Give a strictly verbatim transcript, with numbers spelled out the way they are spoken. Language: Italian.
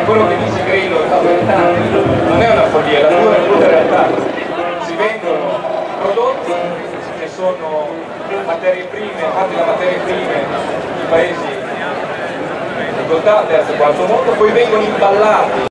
quello che dice Grillo non è una follia, la pura, pura realtà. Si vendono prodotti che sono materie prime, fatti da materie prime di paesi in difficoltà, terzo e quarto mondo, poi vengono imballati